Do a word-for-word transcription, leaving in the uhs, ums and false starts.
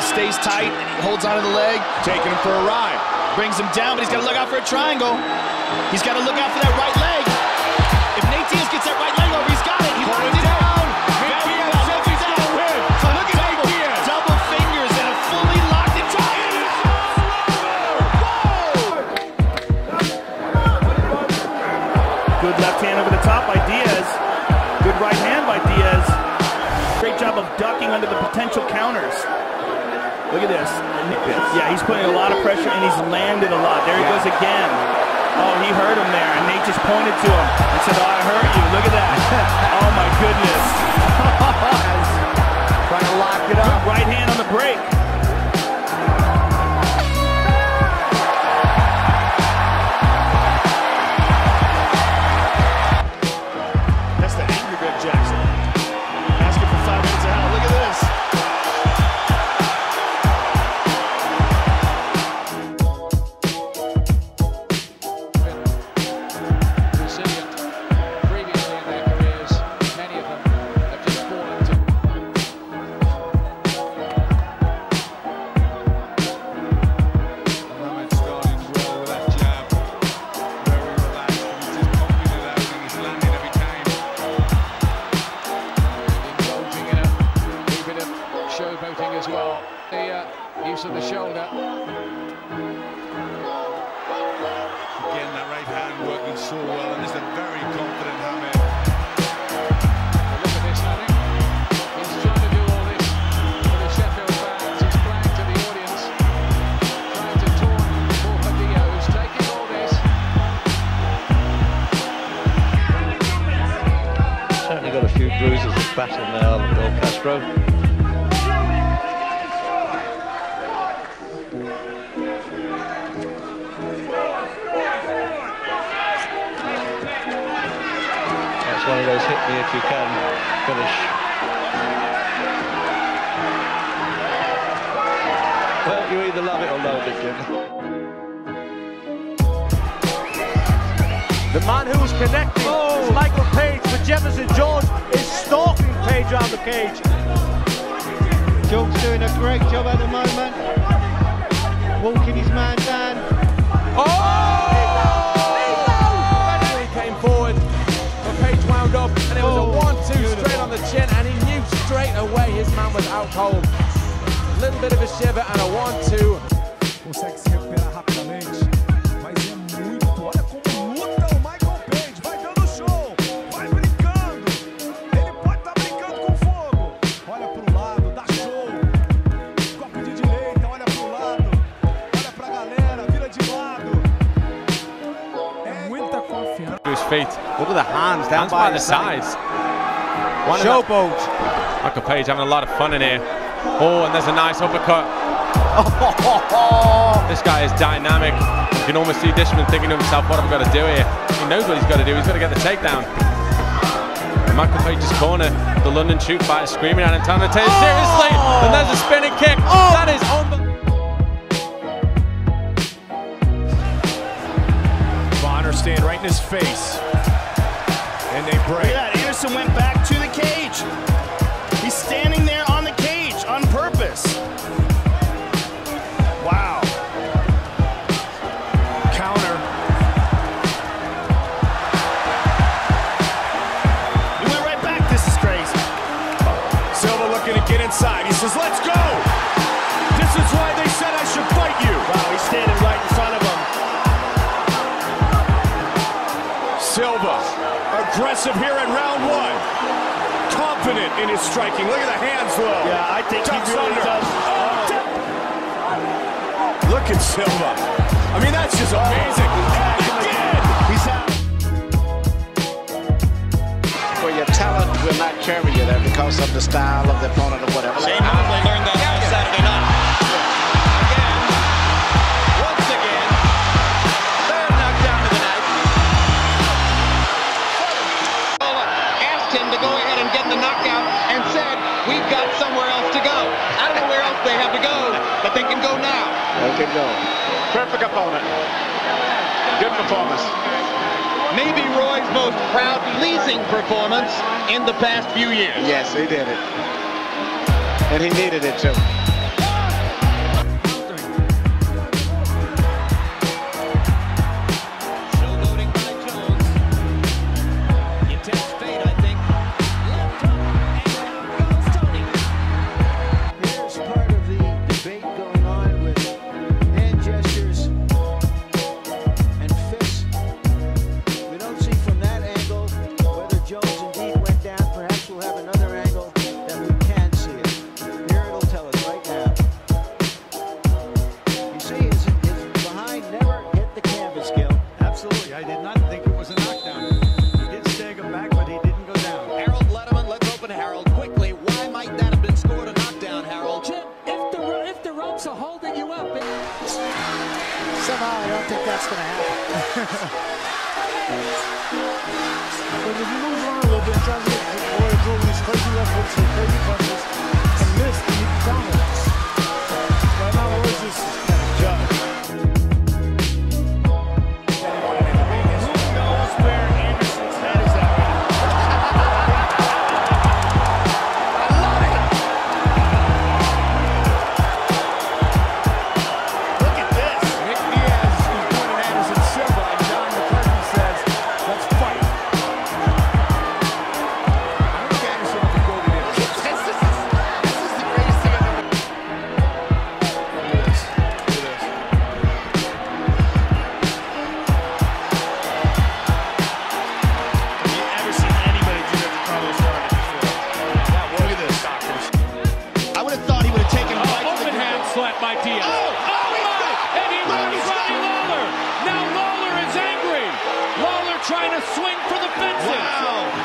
stays tight, and he holds onto the leg. Taking him for a ride. Brings him down, but he's got to look out for a triangle. He's got to look out for that right leg. If Nate Diaz gets that right leg over, he's got it. He locked it down. Nate Diaz says he's going to win. So look at Nate Diaz. Double fingers and a fully locked it. Good left hand over the top by Diaz. Good right hand by Diaz. Great job of ducking under the potential counters. Look at this. Yeah, he's putting a lot of pressure and he's landed a lot. There he goes again. Oh, he hurt him there. And Nate just pointed to him and said, oh, I hurt you. Look at that. Oh, my goodness. Trying to lock it up. Right hand on the break. That's the angry Greg Jackson. Asking for five minutes of hell. Look at this. Showboating as well. The uh, use of the shoulder. Again, that right hand working so well, and it's a very confident Hamid. Look at this, Lanning. He's trying to do all this for the Sheffield fans. He's playing to the audience, trying to taunt Morfadillo, who's taking all this. Certainly got a few bruises of battle now, Bill Castro. That's one of those hit me if you can finish. Well, you either love it or loathe it, Jim. The man who's connecting oh. is Michael Page, but Jefferson Jones is stalking Page around the cage. Jones doing a great job at the moment, walking his man down. Oh! He came forward, but Page wound up, and it was oh, a one two beautiful. straight on the chin, and he knew straight away his man was out cold. A little bit of a shiver and a one two. Consegue se recuperar rapidamente, mas é muito. Olha como luta o Michael Page, vai dando show, vai brincando. Ele pode estar brincando com fogo. Olha pro lado, dá show. Golpe de direita, olha pro lado. Olha pra galera, vira de lado. É muita confiança. To his feet. Look at the hands down Hands by, by the sides. One Showboat. Michael Page having a lot of fun in here. Oh, and there's a nice uppercut. This guy is dynamic. You can almost see Dishman thinking to himself, what have I got to do here? He knows what he's got to do. He's got to get the takedown. In Michael Page's corner, the London shoot fighter screaming at him, telling him to take it seriously. And there's a spinning kick. Oh. That is unbelievable. Bonner stand right in his face. And they break. Look at that. Anderson went back to the cage. He's standing there on the cage on purpose. Wow. Counter. He went right back. This is crazy. Silva looking to get inside. He says, let's go. This is why they said I should fight you. Wow, he's standing right in front of him. Silva, aggressive here in round one. Confident in his striking. Look at the hands low. Yeah, I think Tucks he really under. does. Oh. Look at Silva. I mean, that's just amazing. And again. He's out. For your talent will not carry you there because of the style of the opponent or whatever. Shane Mosley learned that on Saturday night. Again, once again, third knockdown of the night. Asked him to go ahead and get the knockout and said, we've got somewhere else to go. I don't know where else they have to go, but they can go now. They can go. Perfect opponent. Good performance. Maybe Roy's most crowd-pleasing performance in the past few years. Yes, he did it. And he needed it too. But if you move around a little bit and try to get Roy to throw these crazy left hooks and crazy punches and miss, then you can counter. Right now, Roy's just kind of judged. Who knows where Anderson's head is at right now? I love it! Look at this. Nick Diaz is doing an Anderson Silva, and John McCarthy says, let's fight. I think Anderson can go to this. This is, this is the greatest thing I've ever. Look at this. Look at this. Have you ever seen anybody do that to Carlos Carter before? Yeah, look at this, doctors. I would have thought he would have taken him right to the Open hand ground. slap by Diaz. Oh, Oh, my! And he runs Ronnie Lawler. Now Lawler is angry. Lawler trying to swing for the fences. Wow.